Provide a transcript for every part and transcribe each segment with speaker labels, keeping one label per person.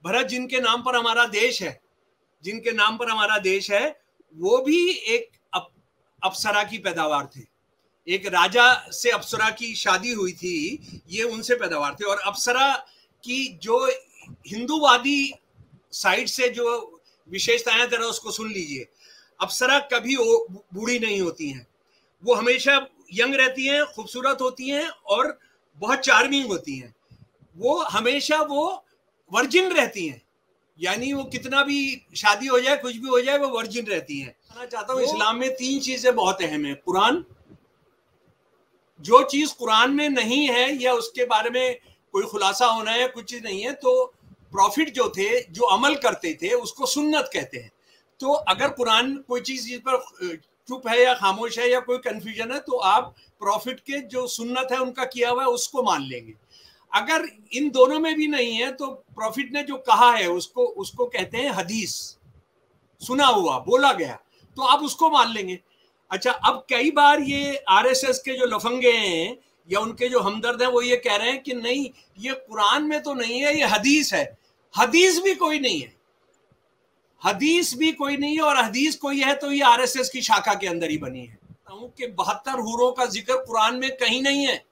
Speaker 1: भरत जिनके नाम पर हमारा देश है, जिनके नाम पर हमारा देश है, वो भी एक अप्सरा की पैदावार थे। एक राजा से अप्सरा की शादी हुई थी, ये उनसे पैदावार थे। और अप्सरा की जो हिंदूवादी साइड से जो विशेषताएं जरा उसको सुन लीजिए। अप्सरा कभी बूढ़ी नहीं होती हैं, वो हमेशा यंग रहती हैं, खूबसूरत होती हैं और बहुत चार्मिंग होती हैं। वो हमेशा वो वर्जिन रहती हैं, यानी वो कितना भी शादी हो जाए, कुछ भी हो जाए, वो वर्जिन रहती हैं। मैं चाहता हूँ इस्लाम में 3 चीजें बहुत अहम है। कुरान, जो चीज कुरान में नहीं है या उसके बारे में कोई खुलासा होना है, कुछ चीज नहीं है, तो प्रॉफिट जो थे, जो अमल करते थे, उसको सुन्नत कहते हैं। तो अगर कुरान कोई चीज पर चुप है या खामोश है या कोई कंफ्यूजन है, तो आप प्रॉफिट के जो सुन्नत है उनका किया हुआ है उसको मान लेंगे। अगर इन दोनों में भी नहीं है तो प्रॉफिट ने जो कहा है उसको कहते हैं हदीस, सुना हुआ, बोला गया, तो आप उसको मान लेंगे। अच्छा, अब कई बार ये आरएसएस के जो लफंगे हैं या उनके जो हमदर्द हैं, वो ये कह रहे हैं कि नहीं, ये कुरान में तो नहीं है, ये हदीस है। हदीस भी कोई नहीं है, हदीस भी कोई नहीं है, और हदीस कोई है तो ये आरएसएस की शाखा के अंदर ही बनी है। कि 72 हूरों का जिक्र कुरान में कहीं नहीं है,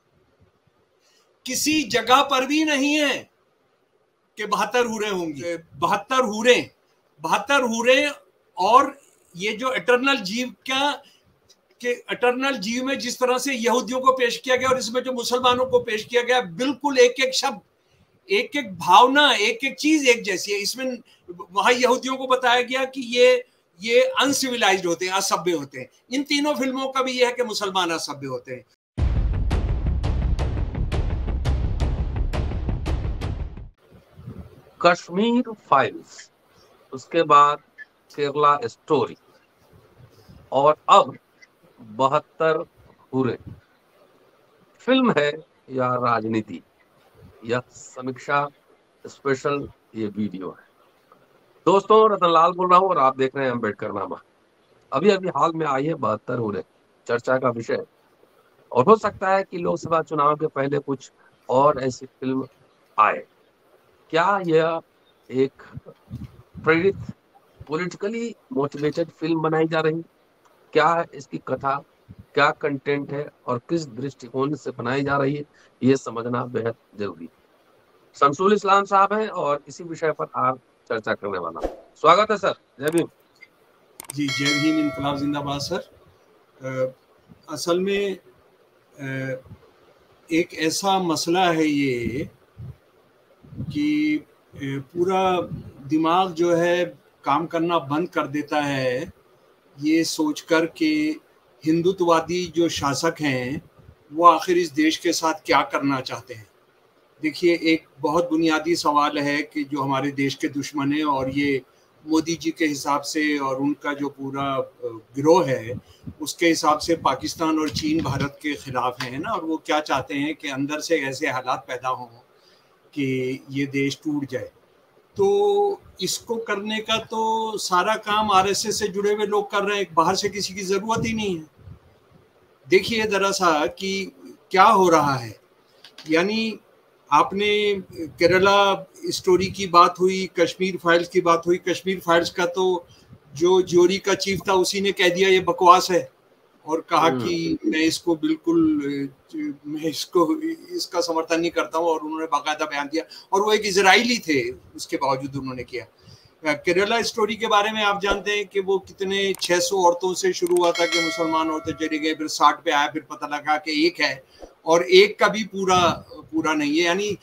Speaker 1: किसी जगह पर भी नहीं है कि 72 हूरें होंगी। 72 हूरें और ये जो एटर्नल जीव के एटर्नल जीव में जिस तरह से यहूदियों को पेश किया गया और इसमें जो मुसलमानों को पेश किया गया, बिल्कुल एक एक शब्द, एक एक भावना, एक एक चीज एक जैसी है। इसमें वहां यहूदियों को बताया गया कि ये अनसिविलाइज्ड होते हैं, असभ्य होते हैं। इन तीनों फिल्मों का भी यह है कि मुसलमान असभ्य होते हैं।
Speaker 2: कश्मीर फाइल्स, उसके बाद केरला स्टोरी, और अब 72 हूरें। फिल्म है या राजनीति या समीक्षा स्पेशल, ये वीडियो है। दोस्तों, रतनलाल बोल रहा हूँ और आप देख रहे हैं अम्बेडकरनामा। अभी अभी हाल में आई है 72 हूरें, चर्चा का विषय। और हो सकता है कि लोकसभा चुनाव के पहले कुछ और ऐसी फिल्म आए। क्या यह एक प्रेरित, पॉलिटिकली मोटिवेटेड फिल्म बनाई जा रही? क्या है इसकी कथा, क्या कंटेंट है और किस दृष्टिकोण से बनाई जा रही है, ये समझना बेहद जरूरी है। शमसुल इस्लाम साहब हैं और इसी विषय पर आज चर्चा करने वाला। स्वागत है सर। जय भीम।
Speaker 1: जी, जय भीम, इनकलाब जिंदाबाद सर। असल में एक ऐसा मसला है ये कि पूरा दिमाग जो है काम करना बंद कर देता है, ये सोचकर कि हिंदुत्ववादी जो शासक हैं वो आखिर इस देश के साथ क्या करना चाहते हैं। देखिए, एक बहुत बुनियादी सवाल है कि जो हमारे देश के दुश्मन हैं, और ये मोदी जी के हिसाब से और उनका जो पूरा गिरोह है उसके हिसाब से पाकिस्तान और चीन भारत के खिलाफ हैं ना, और वो क्या चाहते हैं कि अंदर से ऐसे हालात पैदा हों कि ये देश टूट जाए। तो इसको करने का तो सारा काम आरएसएस से जुड़े हुए लोग कर रहे हैं, बाहर से किसी की जरूरत ही नहीं है। देखिए जरा सा कि क्या हो रहा है। यानी आपने केरला स्टोरी की बात हुई, कश्मीर फाइल्स की बात हुई। कश्मीर फाइल्स का तो जो ज्योरी का चीफ था उसी ने कह दिया ये बकवास है, और कहा कि मैं इसको बिल्कुल, मैं इसका समर्थन नहीं करता हूँ, और उन्होंने बाकायदा बयान दिया, और वो एक इजरायली थे, उसके बावजूद उन्होंने किया। केरला स्टोरी के बारे में आप जानते हैं कि वो कितने 600 औरतों से शुरू हुआ था कि मुसलमान औरतें चली गई, फिर 60 पे आया, फिर पता लगा कि एक है, और एक का भी पूरा नहीं है। यानी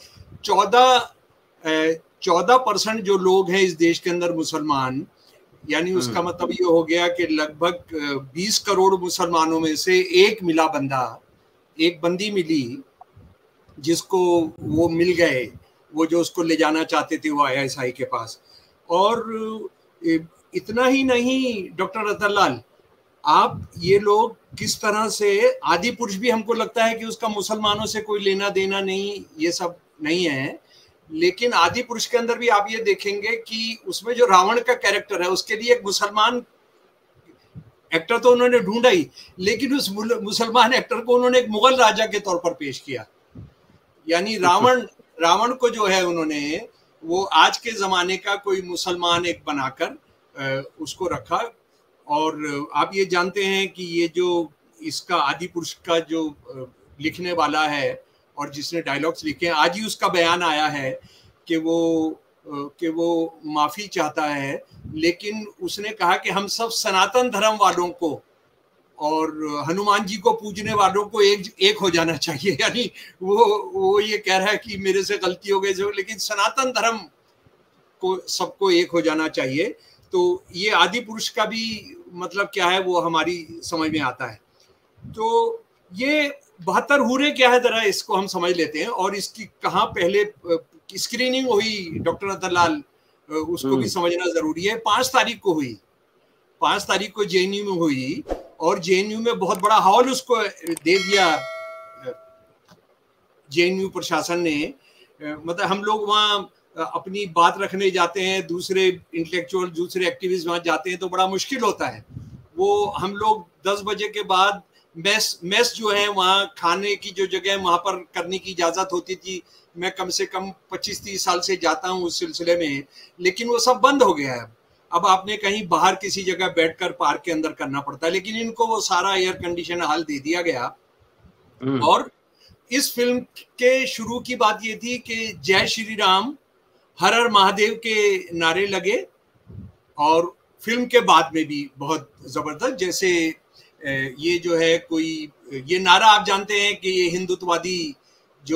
Speaker 1: 14% जो लोग हैं इस देश के अंदर मुसलमान, यानी उसका मतलब ये हो गया कि लगभग 20 करोड़ मुसलमानों में से एक मिला बंदा, एक बंदी मिली जिसको वो मिल गए, वो जो उसको ले जाना चाहते थे वो आईएसआई के पास। और इतना ही नहीं डॉक्टर रतनलाल, आप ये लोग किस तरह से, आदि पुरुष भी हमको लगता है कि उसका मुसलमानों से कोई लेना देना नहीं, ये सब नहीं है, लेकिन आदि पुरुष के अंदर भी आप ये देखेंगे कि उसमें जो रावण का कैरेक्टर है उसके लिए एक मुसलमान एक्टर तो उन्होंने ढूंढा ही, लेकिन उस मुसलमान एक्टर को उन्होंने एक मुगल राजा के तौर पर पेश किया। यानी रावण को जो है उन्होंने वो आज के ज़माने का कोई मुसलमान एक बनाकर उसको रखा। और आप ये जानते हैं कि ये जो इसका आदि पुरुष का जो लिखने वाला है और जिसने डायलॉग्स लिखे हैं, आज ही उसका बयान आया है कि वो माफ़ी चाहता है, लेकिन उसने कहा कि हम सब सनातन धर्म वालों को और हनुमान जी को पूजने वालों को एक हो जाना चाहिए। यानी वो ये कह रहा है कि मेरे से गलती हो गई, लेकिन सनातन धर्म को सबको एक हो जाना चाहिए। तो ये आदि पुरुष का भी मतलब क्या है वो हमारी समझ में आता है। तो ये 72 हूरे क्या है, जरा इसको हम समझ लेते हैं। और इसकी कहाँ पहले स्क्रीनिंग हुई डॉक्टर अतरलाल, उसको भी समझना जरूरी है। 5 तारीख को हुई, 5 तारीख को जेएनयू में हुई, और जेएनयू में बहुत बड़ा हॉल उसको दे दिया जेएनयू प्रशासन ने। मतलब हम लोग वहाँ अपनी बात रखने जाते हैं, दूसरे इंटेलेक्चुअल, दूसरे एक्टिविस्ट वहाँ जाते हैं तो बड़ा मुश्किल होता है। वो हम लोग 10 बजे के बाद मेस जो है वहाँ खाने की जो जगह है वहाँ पर करने की इजाज़त होती थी। मैं कम से कम 25-30 साल से जाता हूँ उस सिलसिले में, लेकिन वो सब बंद हो गया है। अब आपने कहीं बाहर किसी जगह बैठकर पार्क के अंदर करना पड़ता है, लेकिन इनको वो सारा एयर कंडीशन हॉल दे दिया गया। और इस फिल्म के शुरू की बात ये थी कि जय श्री राम, हर हर महादेव के नारे लगे, और फिल्म के बाद में भी बहुत जबरदस्त, जैसे ये जो है कोई ये नारा आप जानते हैं कि ये हिंदुत्ववादी जो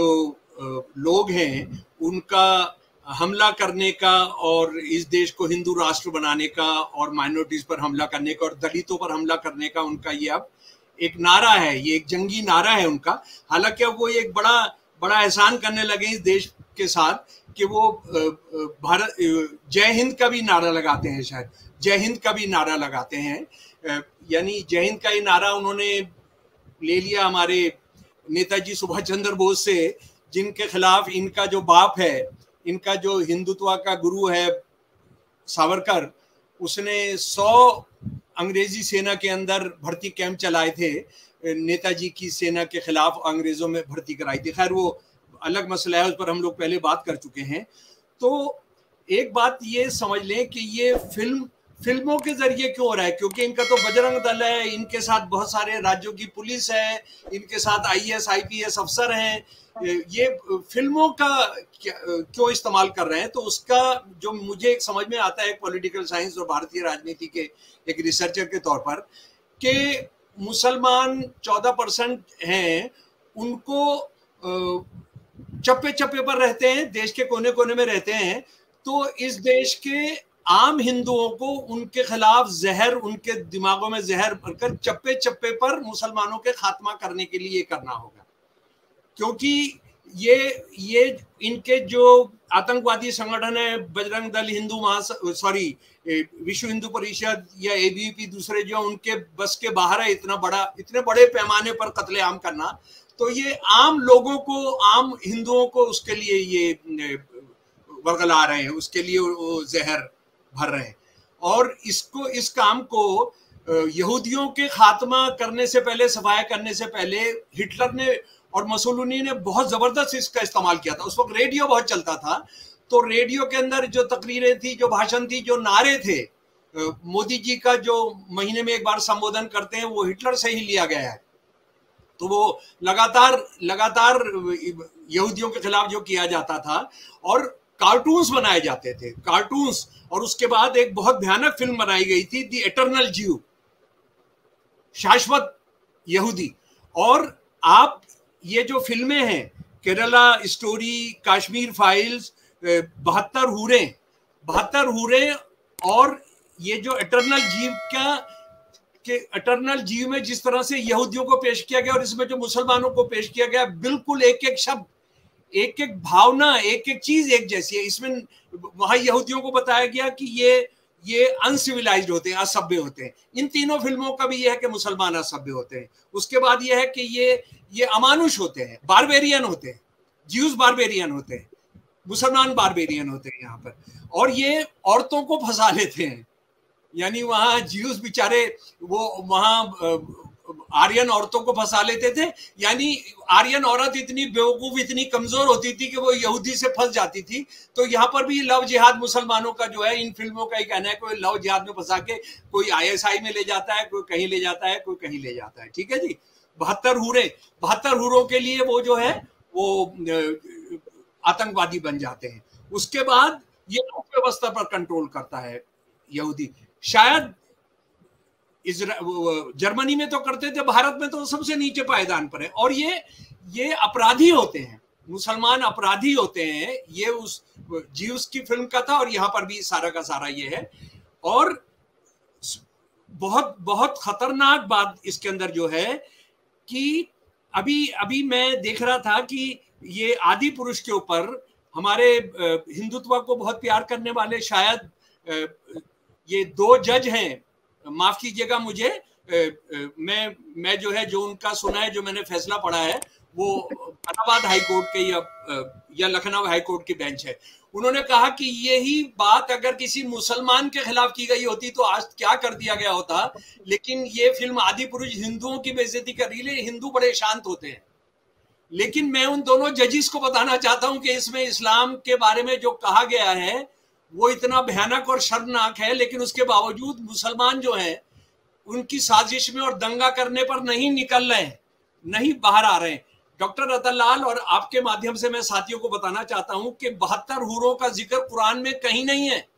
Speaker 1: लोग हैं उनका हमला करने का और इस देश को हिंदू राष्ट्र बनाने का और माइनॉरिटीज पर हमला करने का और दलितों पर हमला करने का उनका ये अब एक नारा है, ये एक जंगी नारा है उनका। हालांकि अब वो एक बड़ा एहसान करने लगे इस देश के साथ कि वो भारत जय हिंद का भी नारा लगाते हैं, शायद जय हिंद का भी नारा लगाते हैं। यानी जय हिंद का ये नारा उन्होंने ले लिया हमारे नेताजी सुभाष चंद्र बोस से, जिनके खिलाफ इनका जो बाप है, इनका जो हिंदुत्व का गुरु है सावरकर, उसने 100 अंग्रेजी सेना के अंदर भर्ती कैंप चलाए थे, नेताजी की सेना के खिलाफ अंग्रेजों में भर्ती कराई थी। खैर वो अलग मसला है, उस पर हम लोग पहले बात कर चुके हैं। तो एक बात ये समझ लें कि ये फिल्मों के जरिए क्यों हो रहा है, क्योंकि इनका तो बजरंग दल है, इनके साथ बहुत सारे राज्यों की पुलिस है, इनके साथ IAS IPS अफसर हैं। ये फिल्मों का क्यों इस्तेमाल कर रहे हैं, तो उसका जो मुझे एक समझ में आता है पॉलिटिकल साइंस और भारतीय राजनीति के एक रिसर्चर के तौर पर, कि मुसलमान 14% हैं, उनको चप्पे चप्पे पर रहते हैं, देश के कोने कोने में रहते हैं। तो इस देश के आम हिंदुओं को उनके खिलाफ जहर, उनके दिमागों में जहर भरकर चप्पे चप्पे पर मुसलमानों के खात्मा करने के लिए करना होगा। क्योंकि ये इनके जो आतंकवादी संगठन है, बजरंग दल, विश्व हिंदू परिषद या ABVP, दूसरे जो उनके बस के बाहर है इतने बड़े पैमाने पर कत्लेआम करना। तो ये आम लोगों को, आम हिंदुओं को उसके लिए ये वर्गला रहे हैं, उसके लिए वो जहर भर रहे हैं। और इस काम को यहूदियों के खात्मा करने से पहले, सफाया करने से पहले हिटलर ने और मुसोलिनी ने बहुत जबरदस्त इसका इस्तेमाल किया था। उस वक्त रेडियो बहुत चलता था, तो रेडियो के अंदर जो तकरीरें थी, जो भाषण थी, जो नारे थे, मोदी जी का जो महीने में एक बार संबोधन करते हैं, वो हिटलर से ही लिया गया है। तो वो लगातार यहूदियों के खिलाफ जो किया जाता था, और कार्टून्स बनाए जाते थे, कार्टून्स। और उसके बाद एक बहुत भयानक फिल्म बनाई गई थी, द एटर्नल ज्यू, शाश्वत यहूदी। और आप ये जो फिल्में हैं, केरला स्टोरी, कश्मीर फाइल्स, 72 हूरे और ये जो एटर्नल जीव में जिस तरह से यहूदियों को पेश किया गया और इसमें जो मुसलमानों को पेश किया गया, बिल्कुल एक एक शब्द, एक एक भावना, एक एक चीज एक जैसी है। इसमें वहां यहूदियों को बताया गया कि ये अनसिविलाइज्ड होते हैं, असभ्य होते हैं। इन तीनों फिल्मों का भी यह है कि मुसलमान असभ्य होते हैं। उसके बाद यह है कि ये अमानुष होते हैं, बारबेरियन होते हैं, ज्यूज बारबेरियन होते हैं, मुसलमान बारबेरियन होते हैं यहाँ पर। और ये औरतों को फंसा लेते हैं, यानी वहाँ ज्यूज बेचारे वो वहाँ आर्यन औरतों को फंसा लेते थे, यानी आर्यन औरत इतनी बेवकूफ, इतनी कमजोर होती थी कि वो यहूदी से फंस जाती थी। तो यहाँ पर भी लव जिहाद मुसलमानों का जो है, इन फिल्मों का ही कहना है, कोई लव जिहाद में फंसा के कोई ISI में ले जाता है, कोई कहीं ले जाता है, कोई कहीं ले जाता है। ठीक है जी। 72 हूरों के लिए वो जो है वो आतंकवादी बन जाते हैं। उसके बाद ये अर्थव्यवस्था पर कंट्रोल करता है यहूदी। शायद जर्मनी में तो करते थे, भारत में तो सबसे नीचे पायदान पर है। और ये अपराधी होते हैं, मुसलमान अपराधी होते हैं। ये उस जीव्स की फिल्म का था और यहाँ पर भी सारा का सारा ये है। और बहुत बहुत खतरनाक बात इसके अंदर जो है कि अभी मैं देख रहा था कि ये आदि पुरुष के ऊपर हमारे हिंदुत्व को बहुत प्यार करने वाले शायद ये 2 जज हैं, माफ कीजिएगा मुझे, मैं जो है जो उनका सुना है, जो मैंने फैसला पढ़ा है वो इलाहाबाद हाई कोर्ट के या लखनऊ हाई कोर्ट की बेंच है। उन्होंने कहा कि यही बात अगर किसी मुसलमान के खिलाफ की गई होती तो आज क्या कर दिया गया होता। लेकिन ये फिल्म आदि पुरुष हिंदुओं की बेइज्जती कर रही है। हिंदू बड़े शांत होते हैं, लेकिन मैं उन दोनों जजिस को बताना चाहता हूं कि इसमें इस्लाम के बारे में जो कहा गया है वो इतना भयानक और शर्मनाक है, लेकिन उसके बावजूद मुसलमान जो हैं उनकी साजिश में और दंगा करने पर नहीं निकल रहे हैं, नहीं बाहर आ रहे हैं। डॉक्टर रतनलाल, और आपके माध्यम से मैं साथियों को बताना चाहता हूं कि 72 हूरों का जिक्र कुरान में कहीं नहीं है,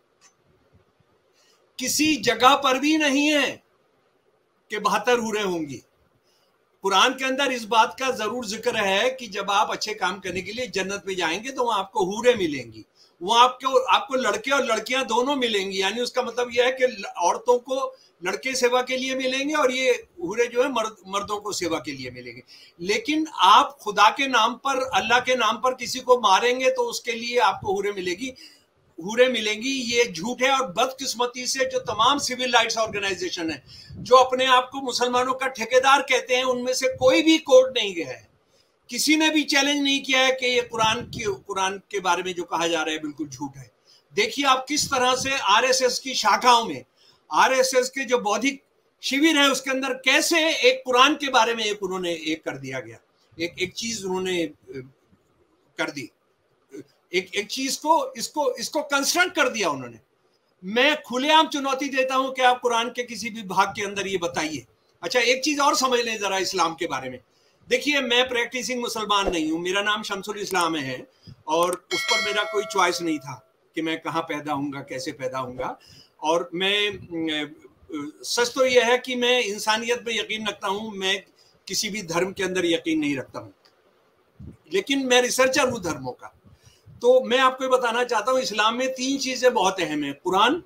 Speaker 1: किसी जगह पर भी नहीं है कि 72 हूरें होंगी। कुरान के अंदर इस बात का जरूर जिक्र है कि जब आप अच्छे काम करने के लिए जन्नत में जाएंगे तो वहां आपको हूरें मिलेंगी, वहां आपको लड़के और लड़कियां दोनों मिलेंगी। यानी उसका मतलब यह है कि औरतों को लड़के सेवा के लिए मिलेंगे और ये हूरे जो है मर्दों को सेवा के लिए मिलेंगे। लेकिन आप खुदा के नाम पर, अल्लाह के नाम पर किसी को मारेंगे तो उसके लिए आपको हूरें मिलेंगी। ये झूठ है। और बदकिस्मती से जो तमाम सिविल राइट्स ऑर्गेनाइजेशन है जो अपने आप को मुसलमानों का ठेकेदार कहते हैं, उनमें से कोई भी कोर्ट नहीं गया है, किसी ने भी चैलेंज नहीं किया है कि ये कुरान के बारे में जो कहा जा रहा है बिल्कुल झूठ है। देखिए आप किस तरह से आरएसएस की शाखाओं में, आरएसएस के जो बौद्धिक शिविर है उसके अंदर कैसे एक कुरान के बारे में उन्होंने कर दिया गया, एक चीज उन्होंने कर दी, एक चीज को इसको कंस्ट्रक्ट कर दिया उन्होंने। मैं खुलेआम चुनौती देता हूं कि आप कुरान के किसी भी भाग के अंदर ये बताइए। अच्छा, एक चीज और समझ लें जरा इस्लाम के बारे में। देखिए, मैं प्रैक्टिसिंग मुसलमान नहीं हूं, मेरा नाम शमसुल इस्लाम है और उस पर मेरा कोई चॉइस नहीं था कि मैं कहाँ पैदा होऊंगा, कैसे पैदा होऊंगा। और मैं सच तो यह है कि मैं इंसानियत पे यकीन रखता हूं, मैं किसी भी धर्म के अंदर यकीन नहीं रखता हूं, लेकिन मैं रिसर्चर हूं धर्मों का। तो मैं आपको ये बताना चाहता हूं, इस्लाम में 3 चीजें बहुत अहम है। कुरान,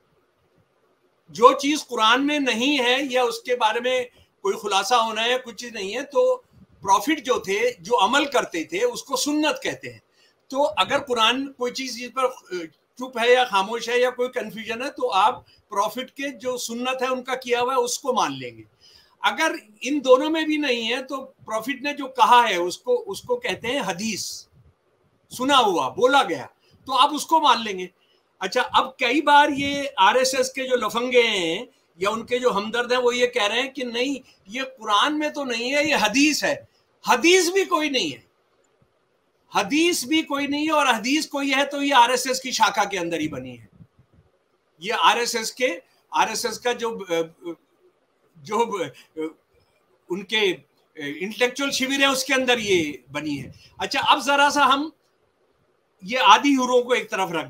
Speaker 1: जो चीज कुरान में नहीं है या उसके बारे में कोई खुलासा होना है, कुछ चीज नहीं है, तो प्रॉफिट जो थे, जो अमल करते थे, उसको सुन्नत कहते हैं। तो अगर कुरान कोई चीज पर चुप है या खामोश है या कोई कंफ्यूजन है, तो आप प्रॉफिट के जो सुन्नत है उनका किया हुआ है उसको मान लेंगे। अगर इन दोनों में भी नहीं है तो प्रॉफिट ने जो कहा है उसको कहते हैं हदीस, सुना हुआ, बोला गया, तो आप उसको मान लेंगे। अच्छा, अब कई बार ये आरएसएस के जो लफंगे हैं या उनके जो हमदर्द हैं वो ये कह रहे हैं कि नहीं, ये कुरान में तो नहीं है, ये हदीस है। हदीस भी कोई नहीं है, हदीस भी कोई नहीं है, और हदीस कोई है तो ये आरएसएस की शाखा के अंदर ही बनी है। ये आरएसएस का जो उनके इंटेलेक्चुअल शिविर है उसके अंदर ये बनी है। अच्छा, अब जरा सा हम ये आदि हूरों को एक तरफ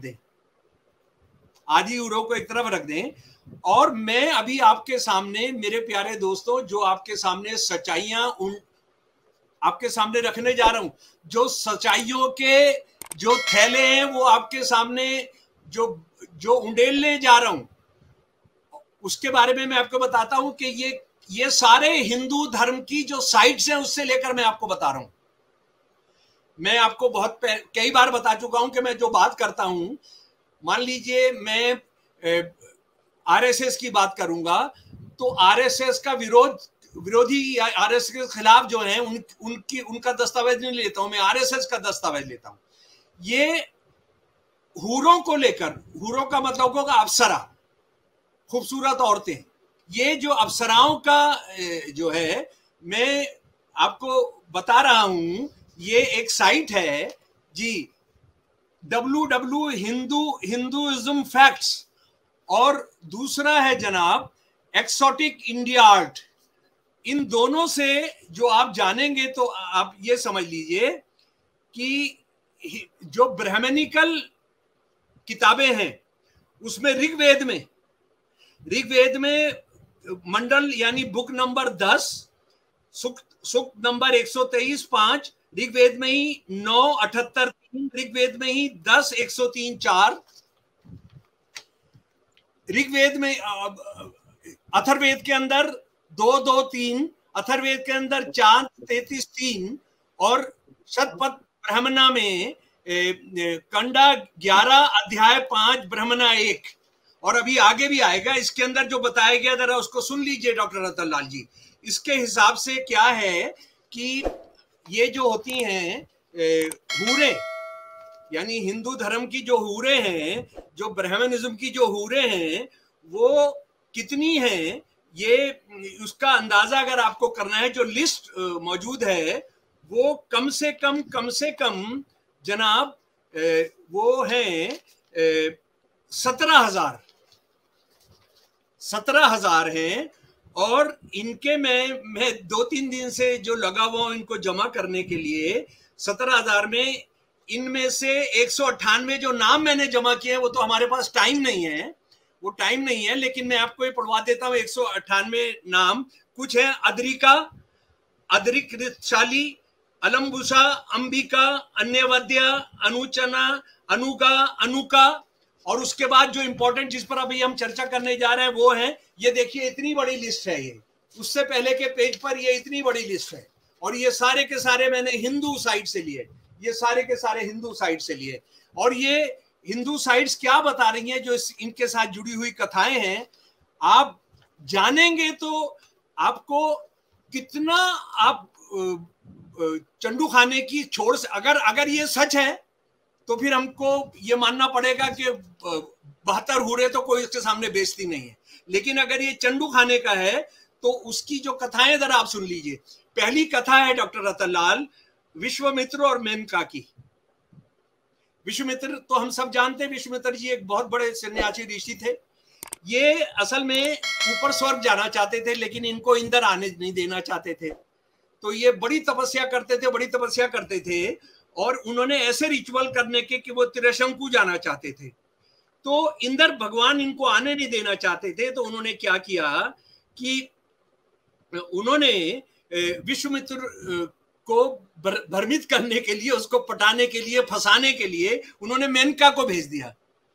Speaker 1: रख दें, और मैं अभी आपके सामने, मेरे प्यारे दोस्तों, जो आपके सामने सच्चाइयां आपके सामने रखने जा रहा हूं, जो सच्चाइयों के जो थैले हैं वो आपके सामने जो उंडेलने जा रहा हूं, उसके बारे में मैं आपको बताता हूं कि ये सारे हिंदू धर्म की जो साइट्स हैं उससे लेकर मैं आपको बता रहा हूं। मैं आपको कई बार बता चुका हूं कि मैं जो बात करता हूं, मान लीजिए मैं आरएसएस की बात करूंगा तो आरएसएस का विरोधी आरएसएस के खिलाफ जो है उनका दस्तावेज नहीं लेता हूं, मैं आरएसएस का दस्तावेज लेता हूं। ये हूरों को लेकर, हूरों का मतलब होगा अप्सरा, खूबसूरत औरतें, ये जो अप्सराओं का जो है, मैं आपको बता रहा हूं, ये एक साइट है जी, हिंदुइज्म फैक्ट्स, और दूसरा है जनाब एक्सोटिक इंडिया आर्ट। इन दोनों से जो आप जानेंगे तो आप ये समझ लीजिए कि जो ब्राह्मणिकल किताबें हैं उसमें ऋग्वेद में मंडल यानी बुक नंबर 10, सूक्त नंबर 123-5, ऋग्वेद में ही 9-78-3, ऋग्वेद में ही 10-103-4, ऋग्वेद में अथर्ववेद के अंदर 2-2-3, अथर्ववेद के अंदर 4-33-3, और शतपथ ब्राह्मणा में कंडा 11 अध्याय 5 ब्राह्मणा 1, और अभी आगे भी आएगा। इसके अंदर जो बताया गया जरा उसको सुन लीजिए डॉक्टर रतन लाल जी। इसके हिसाब से क्या है कि ये जो होती हैं हूरे, यानी हिंदू धर्म की जो हूरे हैं, जो ब्राह्मणिज्म की जो हूरे हैं, वो कितनी हैं, ये उसका अंदाजा अगर आपको करना है, जो लिस्ट मौजूद है वो कम से कम जनाब वो हैं 17,000 हैं। और इनके मैं 2-3 दिन से जो लगा हुआ हूं इनको जमा करने के लिए, 17,000 में इनमें से 198 जो नाम मैंने जमा किए हैं, वो तो हमारे पास टाइम नहीं है, वो टाइम नहीं है, लेकिन मैं आपको ये पढ़वा देता हूँ। 198 नाम कुछ है: अद्रिका, अद्रिकृतशाली, अलम्बुसा, अंबिका, अन्यवद्या, अनुचना, अनुगा, अनुका। और उसके बाद जो इंपॉर्टेंट जिस पर अभी हम चर्चा करने जा रहे हैं वो है, ये देखिए इतनी बड़ी लिस्ट है, ये उससे पहले के पेज पर ये इतनी बड़ी लिस्ट है, और ये सारे के सारे मैंने हिंदू साइट से लिए, ये सारे के सारे हिंदू साइट से लिए। और ये हिंदू साइट्स क्या बता रही हैं, जो इनके साथ जुड़ी हुई कथाएं हैं, आप जानेंगे तो आपको कितना आप चंडू खाने की छोड़ से, अगर ये सच है तो फिर हमको ये मानना पड़ेगा कि 72 हूरे तो कोई उसके सामने बेइज्जती नहीं है। लेकिन अगर ये चंडू खाने का है तो उसकी जो कथाएं जरा आप सुन लीजिए। पहली कथा है डॉक्टर रतन लाल, विश्वामित्र और मेनका की। विश्वामित्र तो हम सब जानते हैं, विश्वामित्र जी एक बहुत बड़े सन्यासी ऋषि थे। ये असल में ऊपर स्वर्ग जाना चाहते थे, लेकिन इनको इंद्र आने नहीं देना चाहते थे। तो ये बड़ी तपस्या करते थे, और उन्होंने ऐसे रिचुअल करने के कि वो त्रिशंकु जाना चाहते थे। तो इंद्र भगवान इनको आने नहीं देना चाहते थे, तो उन्होंने क्या किया कि उन्होंने विश्वामित्र को भ्रमित करने के लिए, उसको पटाने के लिए, फंसाने के लिए उन्होंने मेनका को भेज दिया।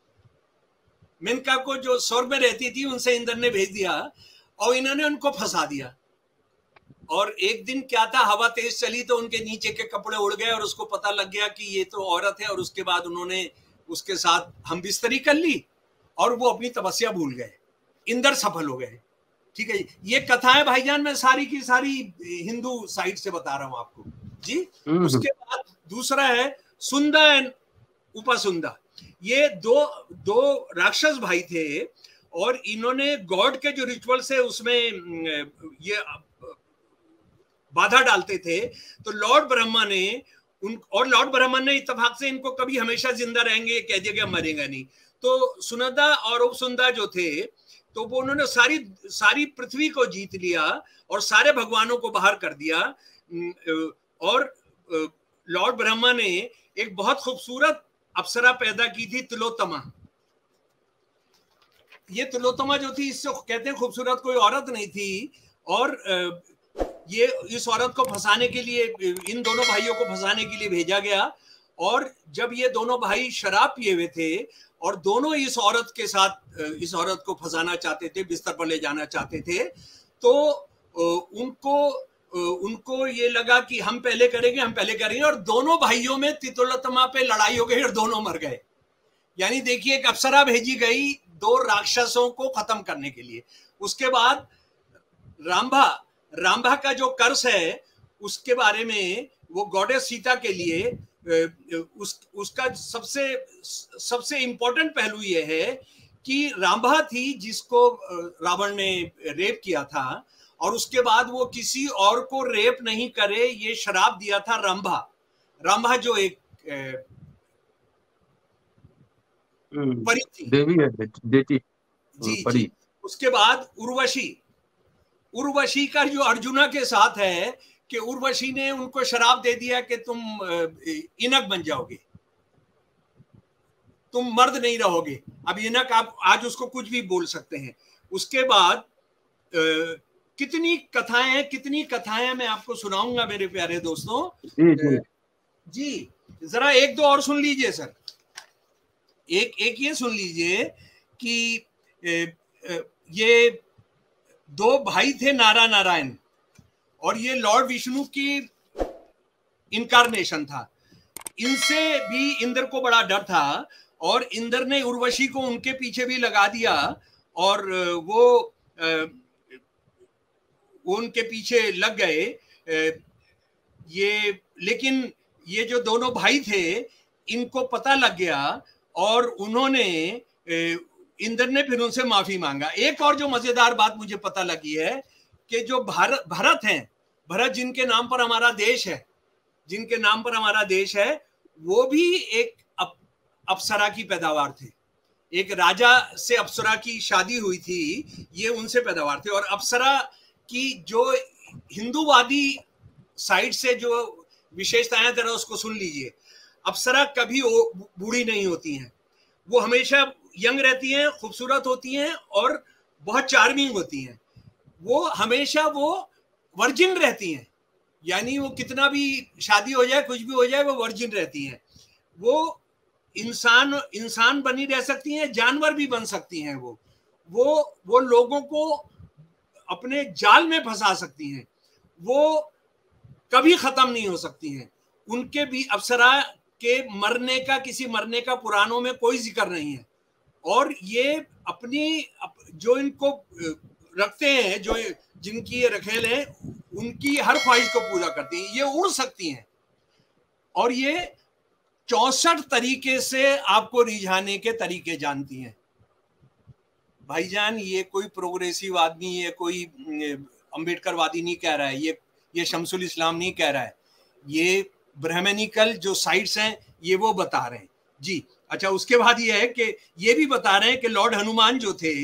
Speaker 1: मेनका को जो स्वर्ग में रहती थी उनसे इंद्र ने भेज दिया, और इन्होंने उनको फंसा दिया। और एक दिन क्या था, हवा तेज चली तो उनके नीचे के कपड़े उड़ गए और उसको पता लग गया कि ये तो औरत है, और उसके बाद उन्होंने उसके साथ हम बिस्तरी कर ली और वो अपनी तपस्या भूल गए, इंद्र सफल हो गए। ठीक है, ये कथाएं भाईजान मैं सारी की सारी हिंदू साइड से बता रहा हूं आपको जी। उसके बाद दूसरा है सुंदा एंड उपासुंदा। ये दो राक्षस भाई थे, और इन्होंने गॉड के जो रिचुअल्स है उसमें ये बाधा डालते थे। तो लॉर्ड ब्रह्मा ने लॉर्ड ब्रह्मा ने इत्तेफाक से इनको कभी हमेशा जिंदा रहेंगे कह दिया गया, मरेगा नहीं। तो सुनदा और उपसुंदा जो थे, तो वो उन्होंने सारी पृथ्वी को जीत लिया और सारे भगवानों को बाहर कर दिया। और लॉर्ड ब्रह्मा ने एक बहुत खूबसूरत अप्सरा पैदा की थी, तिलोत्तमा। ये तिलोत्तमा जो थी, इससे कहते हैं खूबसूरत कोई औरत नहीं थी, और ये इस औरत को फंसाने के लिए, इन दोनों भाइयों को फंसाने के लिए भेजा गया। और जब ये दोनों भाई शराब पिए हुए थे और दोनों इस औरत के साथ इस औरत को फंसाना चाहते थे, बिस्तर पर ले जाना चाहते थे, तो उनको ये लगा कि हम पहले करेंगे, और दोनों भाइयों में तिलोत्तमा पे लड़ाई हो गई और दोनों मर गए। यानी देखिए, एक अप्सरा भेजी गई दो राक्षसों को खत्म करने के लिए। उसके बाद रामभा का जो कर्स है उसके बारे में, वो गॉडेस सीता के लिए उसका सबसे इंपॉर्टेंट पहलू ये है कि रांभा थी जिसको रावण ने रेप किया था, और उसके बाद वो किसी और को रेप नहीं करे ये श्राप दिया था रंभा। रंभा जो एक परी थी,
Speaker 2: देवी है, बेटी
Speaker 1: जी
Speaker 2: परी।
Speaker 1: जी। उसके बाद उर्वशी, उर्वशी का जो अर्जुना के साथ है कि उर्वशी ने उनको श्राप दे दिया कि तुम इनक बन जाओगे, तुम मर्द नहीं रहोगे। अब इनक आप आज उसको कुछ भी बोल सकते हैं। उसके बाद कितनी कथाएं मैं आपको सुनाऊंगा मेरे प्यारे दोस्तों। जी जरा एक दो और सुन लीजिए सर। एक ये सुन लीजिए कि ये दो भाई थे नारा नारायण, और ये लॉर्ड विष्णु की इनकारनेशन था। इनसे भी इंद्र को बड़ा डर था, और इंद्र ने उर्वशी को उनके पीछे भी लगा दिया, और वो उनके पीछे लग गए। लेकिन ये जो दोनों भाई थे इनको पता लग गया, और उन्होंने इंद्र ने फिर उनसे माफी मांगा। एक और जो मजेदार बात मुझे पता लगी है कि जो भरत हैं, भरत जिनके नाम पर हमारा देश है, जिनके नाम पर हमारा देश है, वो भी एक अप्सरा की पैदावार थे। एक राजा से अप्सरा की शादी हुई थी, ये उनसे पैदावार थे। और अप्सरा की जो हिंदूवादी साइड से जो विशेषताएं जरा उसको सुन लीजिए। अप्सरा कभी बूढ़ी नहीं होती हैं, वो हमेशा यंग रहती हैं, खूबसूरत होती हैं और बहुत चार्मिंग होती हैं। वो हमेशा वो वर्जिन रहती हैं, यानी वो कितना भी शादी हो जाए, कुछ भी हो जाए, वो वर्जिन रहती हैं। वो इंसान बनी रह सकती हैं, जानवर भी बन सकती हैं। वो लोगों को अपने जाल में फंसा सकती हैं, वो कभी खत्म नहीं हो सकती हैं। उनके भी अप्सरा के किसी मरने का पुराणों में कोई जिक्र नहीं है। और ये अपनी जो इनको रखते हैं, जो जिनकी ये रखेल हैं, उनकी हर ख्वाहिश को पूरा करती हैं। ये उड़ सकती हैं, और ये 64 तरीके से आपको रिझाने के तरीके जानती हैं। भाईजान, ये कोई प्रोग्रेसिव आदमी, ये कोई अंबेडकरवादी नहीं कह रहा है, ये शमसुल इस्लाम नहीं कह रहा है, ये ब्राह्मणिकल जो साइट्स हैं ये वो बता रहे हैं जी। अच्छा, उसके बाद ये है कि ये भी बता रहे हैं कि लॉर्ड हनुमान जो थे,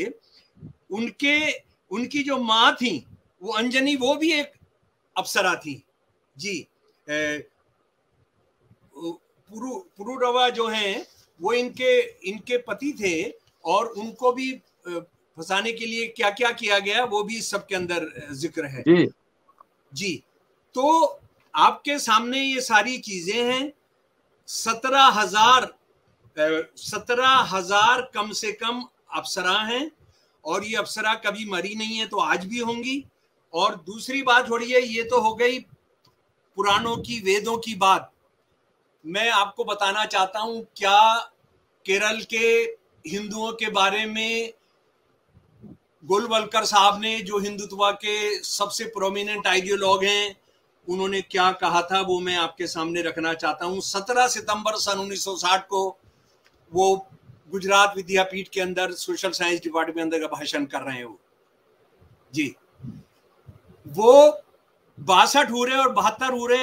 Speaker 1: उनकी जो माँ थी वो अंजनी, वो भी एक अप्सरा थी जी। पुरुरवा जो हैं वो इनके पति थे, और उनको भी फंसाने के लिए क्या क्या किया गया वो भी सबके अंदर जिक्र है जी। तो आपके सामने ये सारी चीजें हैं। 17,000 कम से कम अप्सरा हैं, और ये अप्सरा कभी मरी नहीं है, तो आज भी होंगी। और दूसरी बात छोड़िए, ये तो हो गई पुराणों की, वेदों की बात। मैं आपको बताना चाहता हूं, क्या केरल के हिंदुओं के बारे में गोलवलकर साहब ने, जो हिंदुत्व के सबसे प्रोमिनेंट आइडियोलॉग हैं, उन्होंने क्या कहा था, वो मैं आपके सामने रखना चाहता हूं। 17 सितंबर सन 1960 को वो गुजरात विद्यापीठ के अंदर सोशल साइंस डिपार्टमेंट अंदर का भाषण कर रहे हैं वो जी। वो 62 हुरे और 72 हुरे,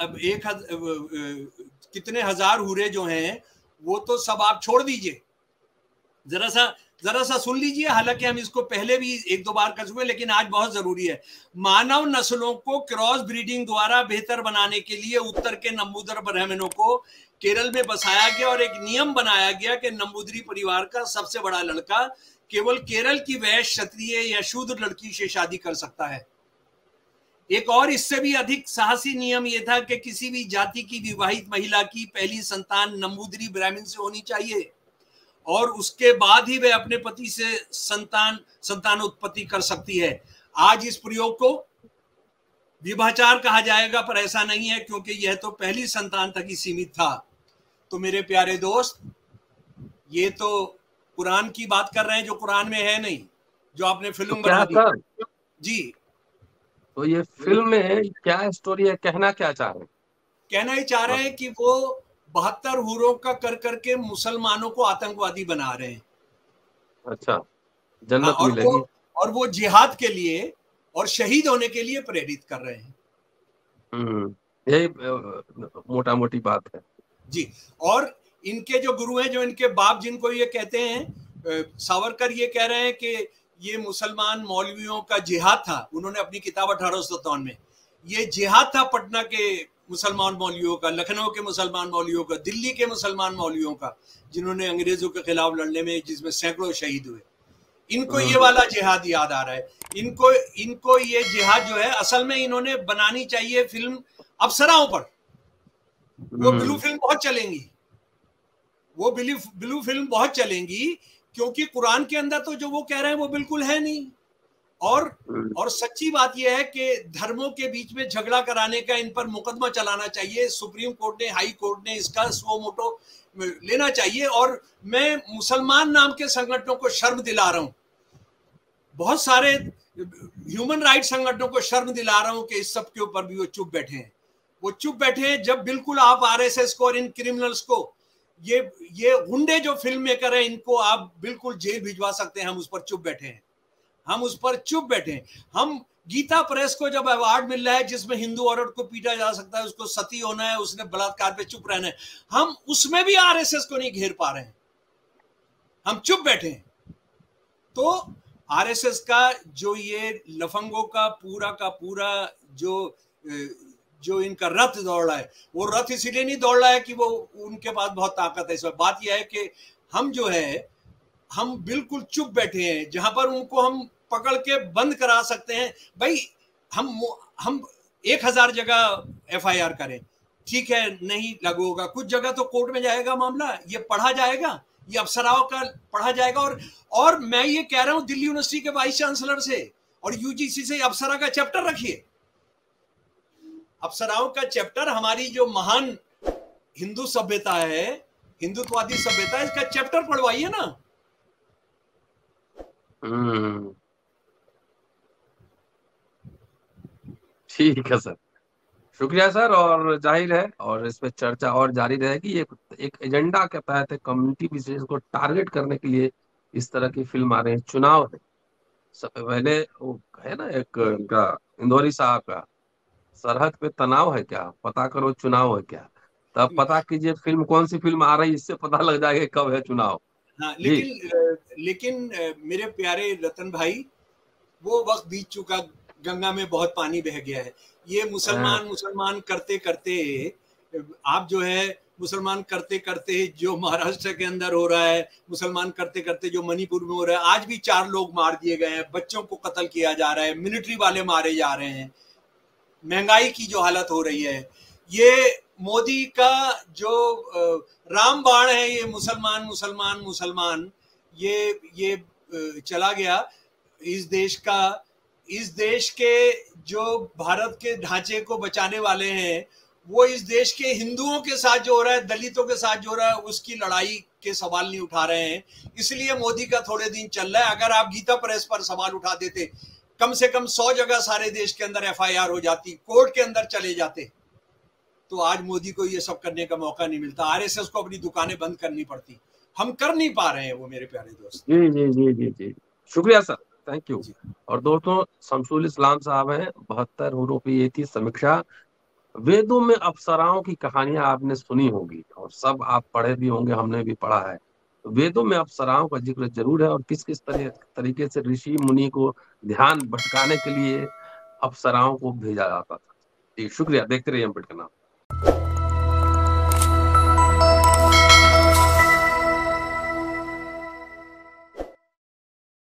Speaker 1: कितने हजार हुरे जो हैं, वो तो सब आप छोड़ दीजिए, जरा सा सुन लीजिए। हालांकि हम इसको पहले भी एक दो बार कर चुके, लेकिन आज बहुत जरूरी है। मानव नस्लों को क्रॉस ब्रीडिंग द्वारा बेहतर बनाने के लिए उत्तर के नंबूदर ब्राह्मणों को केरल में बसाया गया, और एक नियम बनाया गया कि नंबूदरी परिवार का सबसे बड़ा लड़का केवल केरल की वैश्य, क्षत्रिय या शूद्र लड़की से शादी कर सकता है। एक और इससे भी अधिक साहसी नियम यह था कि किसी भी जाति की विवाहित महिला की पहली संतान नंबूदरी ब्राह्मण से होनी चाहिए, और उसके बाद ही वह अपने पति से संतानोत्पत्ति कर सकती है। आज इस प्रयोग को विभाचार कहा जाएगा, पर ऐसा नहीं है, क्योंकि यह तो पहली संतान तक ही सीमित था। तो मेरे प्यारे दोस्त, ये तो कुरान की बात कर रहे हैं, जो कुरान में है नहीं, जो आपने फिल्म बना दी जी।
Speaker 2: तो ये फिल्म में क्या स्टोरी है, कहना क्या चाह रहे हैं?
Speaker 1: कहना ही चाह रहे हैं कि वो 72 हुरों का कर करके मुसलमानों को आतंकवादी बना रहे हैं।
Speaker 2: अच्छा,
Speaker 1: हाँ,
Speaker 2: जन्नत मिलेगी।
Speaker 1: और वो जिहाद के लिए और शहीद होने के लिए प्रेरित कर रहे हैं।
Speaker 2: यही मोटा मोटी बात है
Speaker 1: जी। और इनके जो गुरु हैं, जो इनके बाप जिनको ये कहते हैं, सावरकर ये कह रहे हैं कि ये मुसलमान मौलवियों का जिहाद था। उन्होंने अपनी किताब 1857 में, ये जिहाद था पटना के मुसलमान मौलवियों का, लखनऊ के मुसलमान मौलवियों का, दिल्ली के मुसलमान मौलवियों का, जिन्होंने अंग्रेजों के खिलाफ लड़ने में, जिसमें सैकड़ों शहीद हुए। इनको ये वाला जिहाद याद आ रहा है। इनको ये जिहाद जो है, असल में इन्होंने बनानी चाहिए फिल्म अप्सराओं पर। वो ब्लू फिल्म बहुत चलेंगी, वो ब्लू फिल्म बहुत चलेंगी, क्योंकि कुरान के अंदर तो जो वो कह रहे हैं वो बिल्कुल है नहीं। और सच्ची बात यह है कि धर्मों के बीच में झगड़ा कराने का इन पर मुकदमा चलाना चाहिए। सुप्रीम कोर्ट ने, हाई कोर्ट ने इसका सो मोटो लेना चाहिए। और मैं मुसलमान नाम के संगठनों को शर्म दिला रहा हूं, बहुत सारे ह्यूमन राइट संगठनों को शर्म दिला रहा हूं कि इस सब के ऊपर भी वो चुप बैठे हैं। वो चुप बैठे हैं जब बिल्कुल आप आरएसएस को और इन क्रिमिनल्स को, ये गुंडे जो फिल्म मेकर है, इनको आप बिल्कुल जेल भिजवा सकते हैं। हम उस पर चुप बैठे हैं, हम उस पर चुप बैठे हैं। हम गीता प्रेस को जब अवार्ड मिल रहा है जिसमें हिंदू औरत को पीटा जा सकता है, उसको सती होना है, उसने बलात्कार पे चुप रहना है, हम उसमें भी आरएसएस को नहीं घेर पा रहे हैं, हम चुप बैठे हैं। तो आरएसएस का जो ये लफंगों का पूरा जो इनका रथ दौड़ रहा है, वो रथ इसीलिए नहीं दौड़ रहा है कि वो उनके पास बहुत ताकत है। इसमें बात यह है कि हम जो है, हम बिल्कुल चुप बैठे हैं। जहां पर उनको हम पकड़ के बंद करा सकते हैं, भाई हम 1000 जगह एफआईआर करें, ठीक है, नहीं लागू होगा। कुछ जगह तो कोर्ट में जाएगा मामला, ये पढ़ा जाएगा, ये अफसराओं का पढ़ा जाएगा। और मैं ये कह रहा हूं दिल्ली यूनिवर्सिटी के वाइस चांसलर से और यूजीसी से, अफसरा का चैप्टर रखिए। अप्सराओं का चैप्टर, हमारी जो महान हिंदू सभ्यता है, हिंदुत्ववादी सभ्यता है, इसका चैप्टर पढ़वाइए ना।
Speaker 2: ठीक है सर, शुक्रिया सर। और जाहिर है, और इस पे चर्चा और जारी रहेगी। एक एजेंडा के तहत कम्युनिटी विशेष को टारगेट करने के लिए इस तरह की फिल्म आ रही है। चुनाव है, पहले वो है ना, एक इनका इंदौरी साहब का, सरहद पे तनाव है क्या, पता करो चुनाव है क्या। तब पता कीजिए फिल्म कौन सी फिल्म आ रही है, इससे पता लग जाएगा कब है चुनाव।
Speaker 1: हाँ, लेकिन मेरे प्यारे रतन भाई, वो वक्त बीत चुका, गंगा में बहुत पानी बह गया है। ये मुसलमान करते करते, आप जो है मुसलमान करते करते जो महाराष्ट्र के अंदर हो रहा है, मुसलमान करते करते जो मणिपुर में हो रहा है, आज भी 4 लोग मार दिए गए हैं, बच्चों को कत्ल किया जा रहा है, मिलिट्री वाले मारे जा रहे हैं, महंगाई की जो हालत हो रही है, ये मोदी का जो रामबाण है, ये मुसलमान मुसलमान मुसलमान, ये चला गया इस देश का। इस देश के जो भारत के ढांचे को बचाने वाले हैं, वो इस देश के हिंदुओं के साथ जो हो रहा है, दलितों के साथ जो हो रहा है, उसकी लड़ाई के सवाल नहीं उठा रहे हैं। इसलिए मोदी का थोड़े दिन चल रहा है। अगर आप गीता प्रेस पर सवाल उठा देते, कम से कम 100 जगह सारे देश के अंदर एफआईआर हो जाती, कोर्ट के अंदर चले जाते, तो आज मोदी को ये सब करने का मौका नहीं मिलता। आरएसएस को अपनी दुकानें बंद करनी पड़ती। हम कर नहीं पा रहे हैं वो, मेरे प्यारे दोस्त।
Speaker 2: जी जी जी जी जी, शुक्रिया सर, थैंक यू। और दोस्तों, शमसुल इस्लाम साहब हैं, 72 हरूफी ये थी समीक्षा। वेदों में अप्सराओं की कहानियां आपने सुनी होगी और सब आप पढ़े भी होंगे, हमने भी पढ़ा है। तो वेदों में अप्सराओं का जिक्र जरूर है, और किस किस तरीके से ऋषि मुनि को ध्यान भटकाने के लिए अप्सराओं को भेजा जाता था। जी शुक्रिया, देखते रहिए एमबीट का नाम।